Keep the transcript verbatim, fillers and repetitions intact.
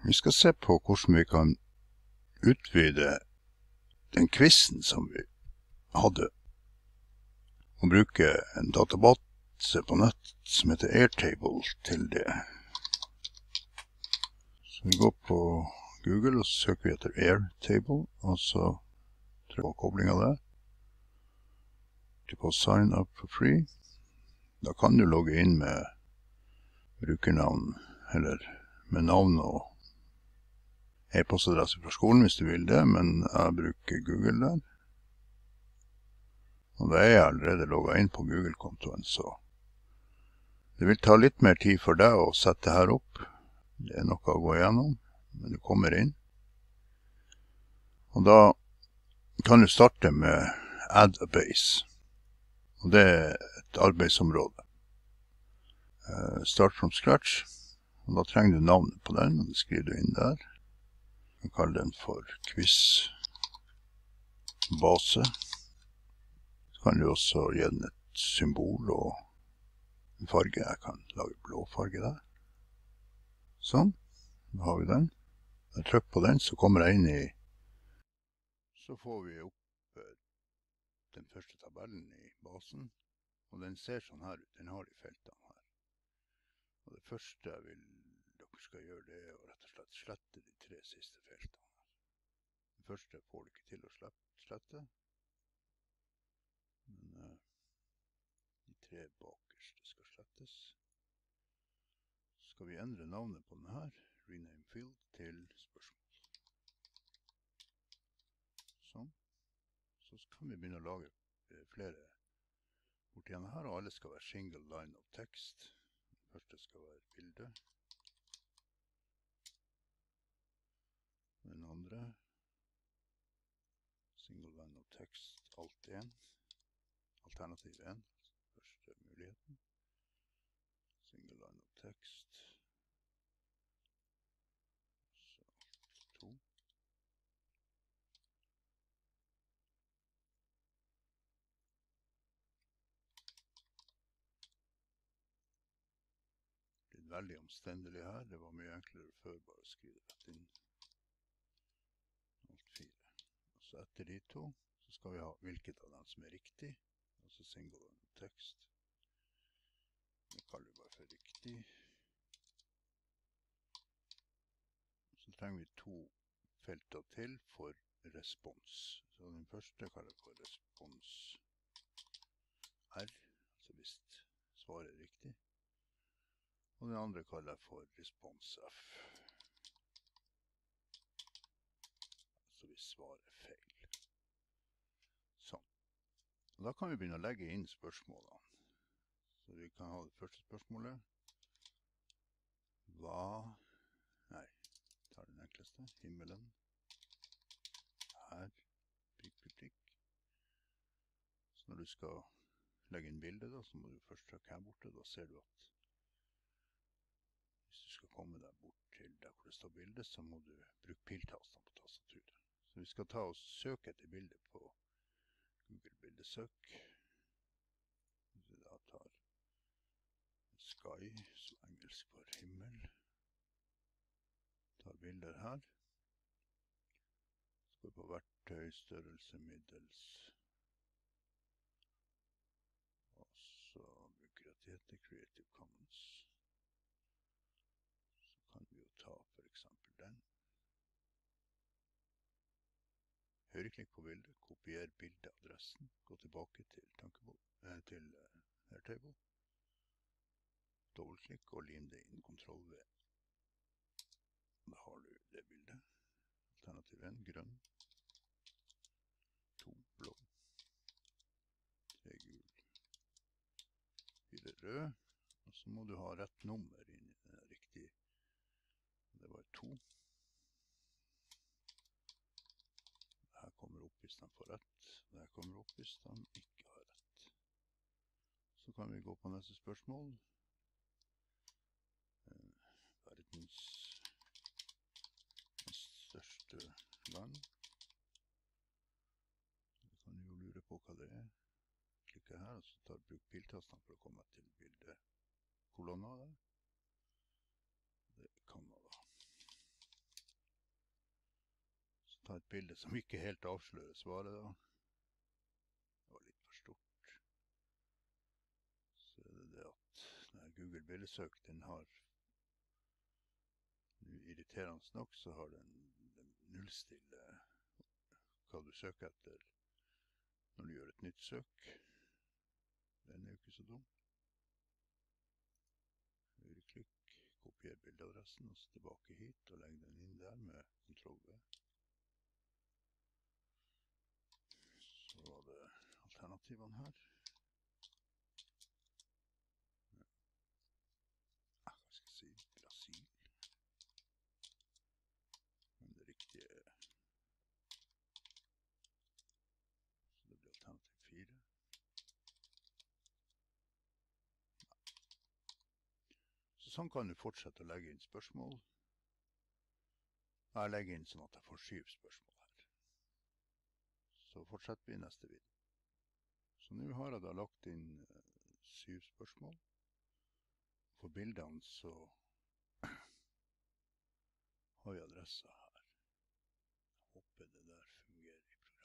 Vi skal se på hvordan vi kan utvide den quizen som vi hadde, og bruke en database på nett som heter Airtable til det. Så vi går på Google og så søker vi etter Airtable, og så trykker vi på koblingen der. Trykker på Sign up for free. Da kan du logge inn med brukernavn, eller med navn og e-postadresse fra skolen hvis du vil det, men jeg bruker Google der. Og da er jeg allerede logget inn på Google-kontoen, så det vil ta litt mer tid for deg å sette her opp. Det er noe å gå igjennom, men du kommer inn. Og da kan du starte med Add a Base, og det er et arbeidsområde. Start from scratch, og da trenger du navnet på den, og det skriver du inn der. Jeg kan kalle den for quiz base. Så kan du også gi den et symbol og en farge. Jeg kan lage blå farge der. Sånn, da har vi den. Når jeg trykker på den, så kommer jeg inn i, så får vi opp den første tabellen i basen, og den ser sånn her ut. Den har de feltene her. Og det første jeg vil dere skal gjøre, det er å rett og slett slette de tre siste feltene. Den første får du ikke til å slette, men uh, de tre bakerste skal slettes. Så skal vi endre navnet på denne her, rename field, til spørsmål. Sånn. Så kan vi begynne å lage flere bort igjen her, og alle skal være single line of text. Den første skal være et bilde. Den andre, single line of text, alt én, alternativ én, første muligheten, single line of text, så to. Det er veldig omstendelig her, det var mye enklere før bare å skrive rett inn. Så etter de to, så skal vi ha hvilket av dem som er riktig, altså single line of text. Det kaller vi bare for riktig. Så trenger vi to felter til for respons. Så den første kaller vi for respons R, altså hvis svaret er riktig. Og den andre kaller jeg for respons F. Så hvis svaret er feil. Sånn. Og da kan vi begynne å legge inn spørsmålene. Så vi kan ha det første spørsmålet. Hva? Nei, tar den enkleste. Himmelen. Her. Prikk, prikk, prikk. Så når du skal legge inn bildet da, så må du først trykke her borte. Da ser du at hvis du skal komme deg bort til der hvor det står bildet, så må du bruke piltastene på tastaturet. Så vi skal ta og søke etter bildet på Google bildesøk. Så da tar sky, som engelsk for himmel. Tar bilder her. Så går vi på verktøy, størrelse, middels. Og så bruker jeg til dette Creative Commons. Så kan vi jo ta for eksempel den. Høyreklikk på bildet, kopier bildeadressen, gå tilbake til, eh, til uh, Airtable, dobbeltklikk og lim det inn, kontroll V. Da har du det bildet. Alternativ én, grønn, to, blå, tre, gul, fire, rød, og så må du ha rett nummer inn i den riktige. Det var to. Her kommer opp hvis de får rett, der kommer opp hvis de ikke har rett. Så kan vi gå på neste spørsmål. Verdens største land. Vi kan jo lure på hva det er. Klikker her, og så tar bruk piltastene for å komme til bildet kolonna der. Det er Canada. ta et bilde som ikke helt avslører svaret da. Det var litt for stort. Så er det det at når Google bildesøk, den har, irriterende nok, så har den, den nullstille hva du søker etter når du gjør et nytt søk. Den er jo ikke så dum. Høyreklikk, kopier bildeadressen, og så tilbake hit, og legg den inn der med kontroll V. Så var det alternativene her. Ja. Ah, hva skal jeg si? Brasil. Men det riktige er... Så det blir alternativ fire. Så sånn kan du fortsette å legge inn spørsmål. Jeg legger inn sånn at jeg får syv spørsmål her. Så fortsetter vi i neste video. Så nå har jeg da lagt inn uh, syv spørsmål. For bildene så har vi adresser her. Jeg håper det der fungerer i programmet.